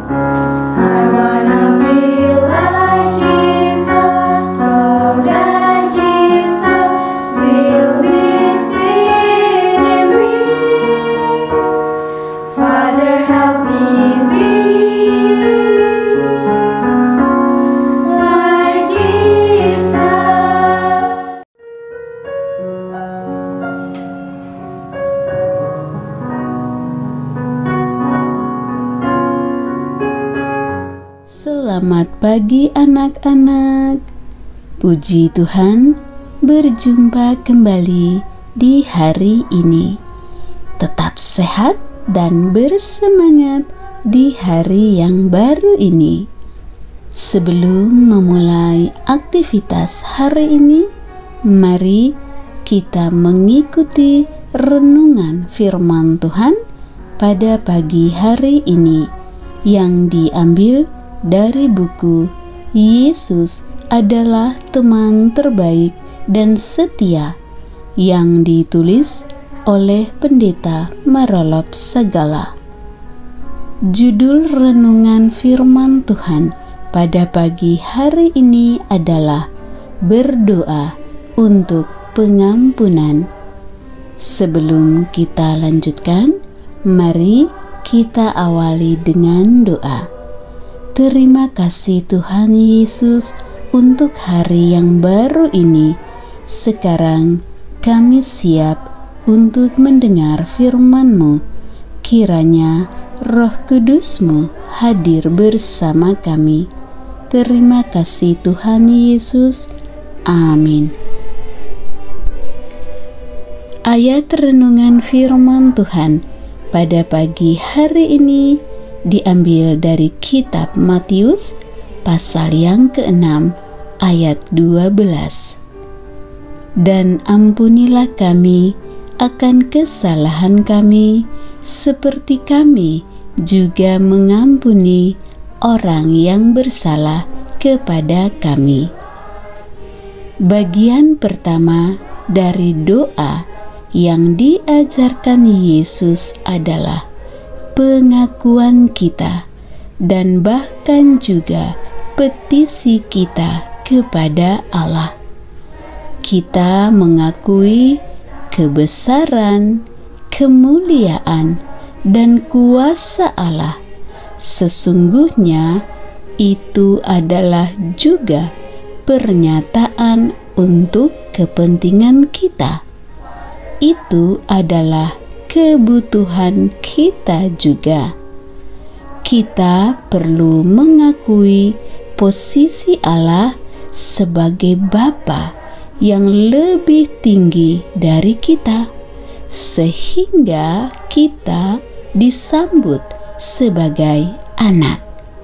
I wanna be like Jesus, so that Jesus will be seen in me. Father, help me be like Jesus. Selamat pagi anak-anak. Puji Tuhan, berjumpa kembali di hari ini. Tetap sehat dan bersemangat di hari yang baru ini. Sebelum memulai aktivitas hari ini, mari kita mengikuti renungan firman Tuhan pada pagi hari ini yang diambil dari buku Yesus adalah teman terbaik dan setia yang ditulis oleh Pendeta Marolop Segala. Judul renungan firman Tuhan pada pagi hari ini adalah berdoa untuk pengampunan. Sebelum kita lanjutkan, mari kita awali dengan doa. Terima kasih Tuhan Yesus untuk hari yang baru ini. Sekarang kami siap untuk mendengar firman-Mu. Kiranya Roh Kudus-Mu hadir bersama kami. Terima kasih Tuhan Yesus. Amin. Ayat renungan firman Tuhan pada pagi hari ini diambil dari kitab Matius pasal yang ke-6 ayat 12. Dan ampunilah kami akan kesalahan kami seperti kami juga mengampuni orang yang bersalah kepada kami. Bagian pertama dari doa yang diajarkan Yesus adalah pengakuan kita dan bahkan juga petisi kita kepada Allah. Kita mengakui kebesaran, kemuliaan, dan kuasa Allah. Sesungguhnya itu adalah juga pernyataan untuk kepentingan kita. Itu adalah kebutuhan kita juga. Kita perlu mengakui posisi Allah sebagai Bapa yang lebih tinggi dari kita, sehingga kita disambut sebagai anak.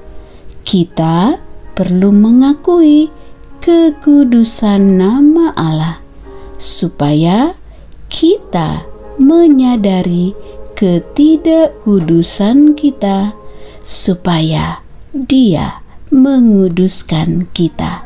Kita perlu mengakui kekudusan nama Allah, supaya kita menyadari ketidakkudusan kita, supaya Dia menguduskan kita.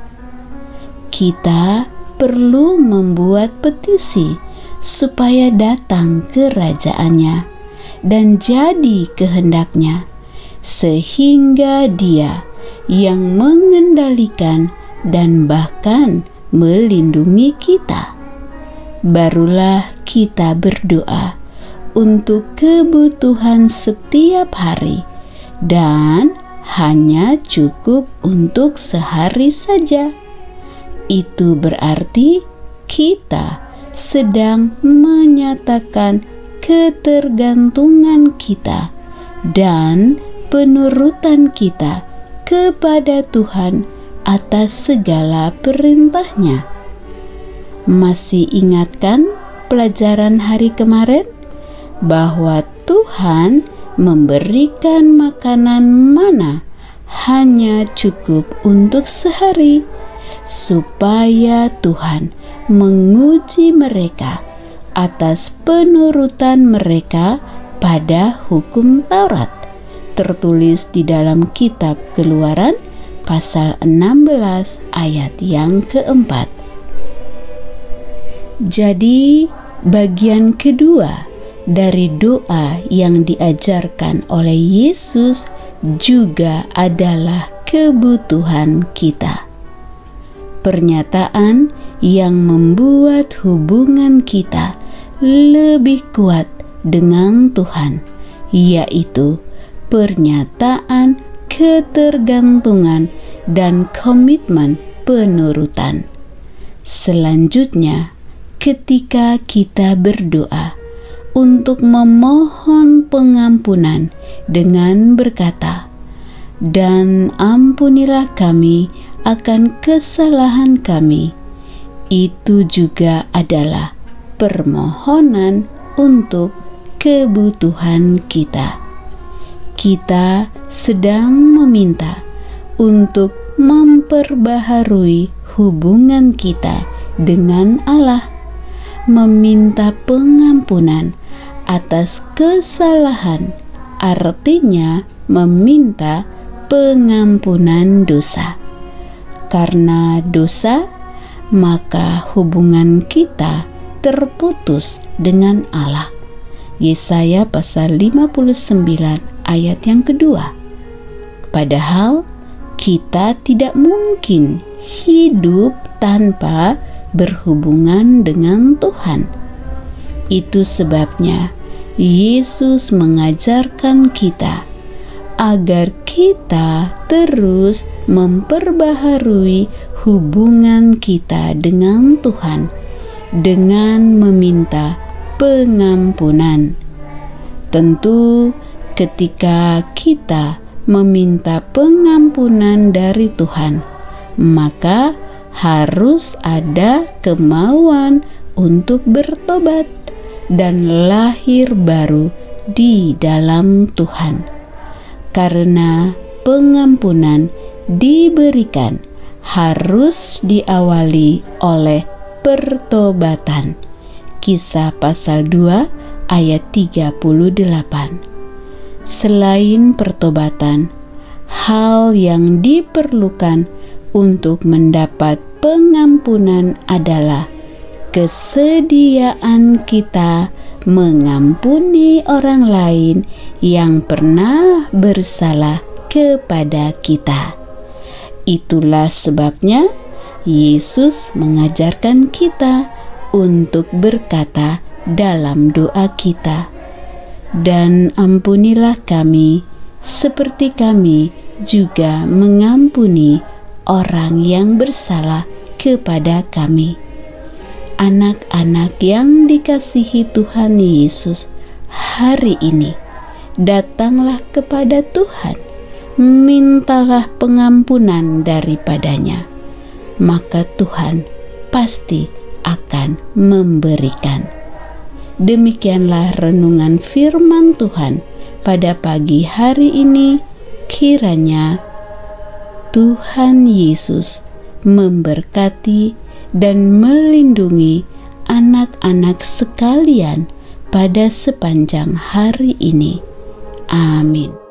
Kita perlu membuat petisi supaya datang kerajaannya dan jadi kehendaknya, sehingga Dia yang mengendalikan dan bahkan melindungi kita. Barulah kita berdoa untuk kebutuhan setiap hari, dan hanya cukup untuk sehari saja. Itu berarti kita sedang menyatakan ketergantungan kita dan penurutan kita kepada Tuhan atas segala perintah-Nya. Masih ingatkan pelajaran hari kemarin bahwa Tuhan memberikan makanan mana hanya cukup untuk sehari, supaya Tuhan menguji mereka atas penurutan mereka pada hukum Taurat, tertulis di dalam kitab Keluaran pasal 16 ayat yang keempat. Jadi bagian kedua dari doa yang diajarkan oleh Yesus juga adalah kebutuhan kita. Pernyataan yang membuat hubungan kita lebih kuat dengan Tuhan, yaitu pernyataan ketergantungan dan komitmen penurutan. Selanjutnya, ketika kita berdoa untuk memohon pengampunan dengan berkata, "Dan ampunilah kami akan kesalahan kami," itu juga adalah permohonan untuk kebutuhan kita. Kita sedang meminta untuk memperbaharui hubungan kita dengan Allah, meminta pengampunan atas kesalahan, artinya meminta pengampunan dosa. Karena dosa, maka hubungan kita terputus dengan Allah. Yesaya pasal 59 ayat yang kedua. Padahal kita tidak mungkin hidup tanpa berhubungan dengan Tuhan. Itu sebabnya Yesus mengajarkan kita agar kita terus memperbaharui hubungan kita dengan Tuhan dengan meminta pengampunan. Tentu, ketika kita meminta pengampunan dari Tuhan, maka harus ada kemauan untuk bertobat dan lahir baru di dalam Tuhan. Karena pengampunan diberikan harus diawali oleh pertobatan. Kisah pasal 2 ayat 38. Selain pertobatan, hal yang diperlukan untuk mendapat pengampunan adalah kesediaan kita mengampuni orang lain yang pernah bersalah kepada kita. Itulah sebabnya Yesus mengajarkan kita untuk berkata dalam doa kita, "Dan ampunilah kami seperti kami juga mengampuni orang yang bersalah kepada kami." Anak-anak yang dikasihi Tuhan Yesus, hari ini datanglah kepada Tuhan, mintalah pengampunan daripadanya, maka Tuhan pasti akan memberikan. Demikianlah renungan firman Tuhan pada pagi hari ini. Kiranya Tuhan Yesus memberkati dan melindungi anak-anak sekalian pada sepanjang hari ini. Amin.